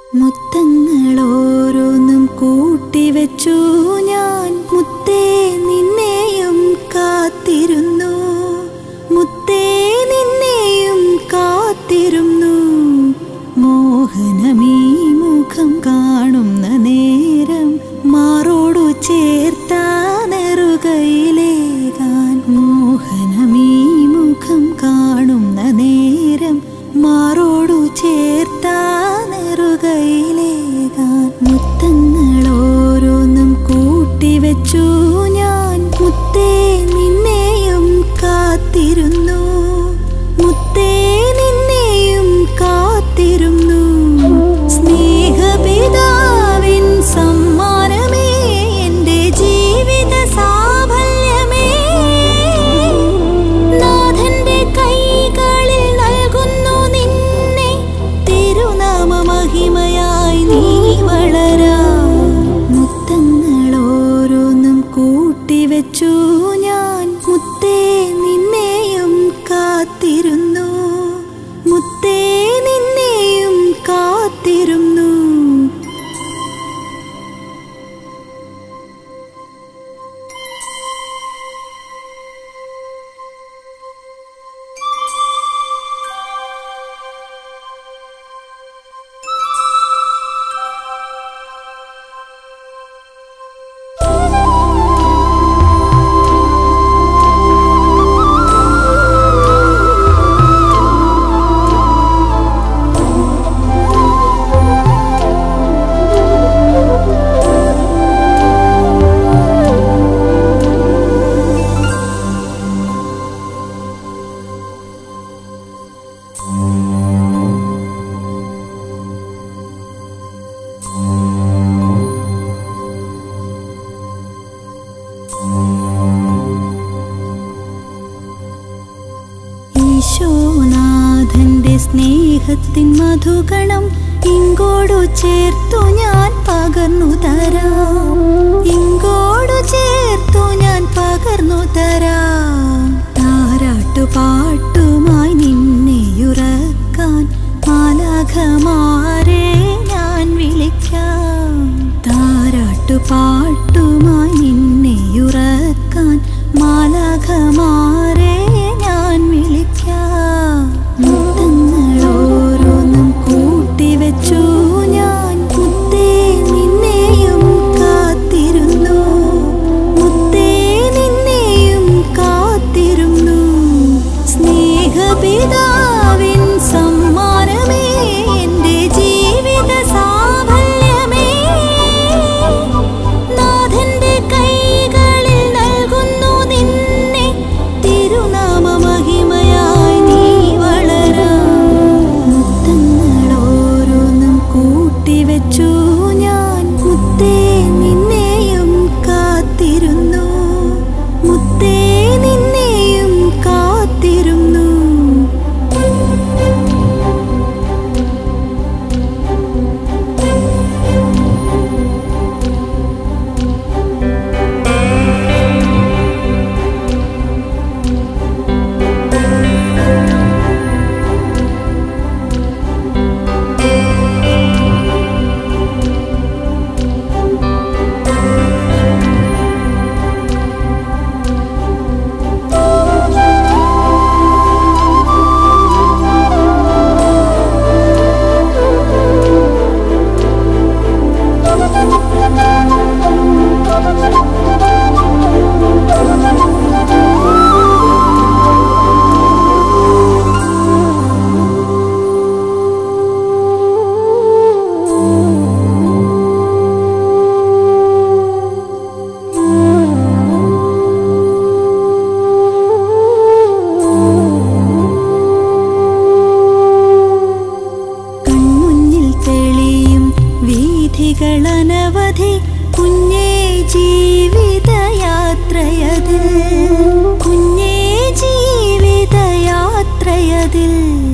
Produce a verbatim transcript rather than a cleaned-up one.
മുത്തങ്ങളോരോന്നും കൂട്ടിവെച്ചു ഞാൻ മുത്തേ നിന്നെയും കാത്തിരുന്നു മുത്തേ നിന്നെയും കാത്തിരുന്നു മോഹനമീ മുഖം കാണുന്ന നേരം മാറോടു ചേർത്താനെറുകയിലേകാൻ മോഹനമീ മുഖം കാണുന്ന നേരം മാറോടു ചേർത്താനെറുകയിലേകാൻ മുത്തങ്ങളോരോന്നും കൂട്ടിവെച്ചു ഞാൻ മുത്തേ നിന്നെയും കാത്തിരുന്നു മുത്തേ നിന്നെയും കാത്തിരുന്നു സ്നേഹപിതാവിൻ സമ്മാനമേ എൻ്റെ ജീവിത സാഫല്യമേ നാഥന്റെ കൈകളിൽ നൽകുന്നു നിന്നെ തിരുനാമ മഹിമയായി നീ വളരാ മുത്തങ്ങളോരോന്നും കൂട്ടിവെച്ചു ഞാൻ മുത്തേ നിന്നെയും കാത്തിരുന്നു മുത്തേ നിന്നെയും കാത്തിരുന്നു ഈശോനാഥന്റെ സ്നേഹത്തിൻ മധുകണം ഇങ്ങോടു ചേർത്തു ഞാൻ പകർന്നു തരാം ഇങ്ങോടു ചേർത്തു ഞാൻ പകർന്നു തരാം താരാട്ടുപാട്ടുമായി നിന്നെയുറക്കാൻ മാലാഖമാരെ ഞാൻ വിളിക്കാം താരാട്ടുപാട്ടുമായി നിന്നെയുറക്കാൻ മാലാഖമാരെ ഞാൻ വിളിക്കാം മുത്തങ്ങളോരോന്നും കൂട്ടിവെച്ചു ഞാൻ മുത്തേ നിന്നെയും കാത്തിരുന്നു മുത്തേ നിന്നെയും കാത്തിരുന്നു സ്നേഹപിതാവിൻ സമ്മാനമേ എൻ്റെ ജീവിത സാഫല്യമേ നാഥന്റെ കൈകളിൽ നൽകുന്നു നിന്നെ തിരുനാമ മഹിമയായി നീ വളരാ മുത്തങ്ങളോരോന്നും കൂട്ടിവെച്ചു ഞാൻ മുത്തേ നിന്നെയും കാത്തിരുന്നു മുത്തേ നിന്നെയും കാത്തിരുന്നു വീഥികളനവധി കുഞ്ഞേ ജീവിതയാത്രയതിൽ കുഞ്ഞേ ജീവിതയാത്രയതിൽ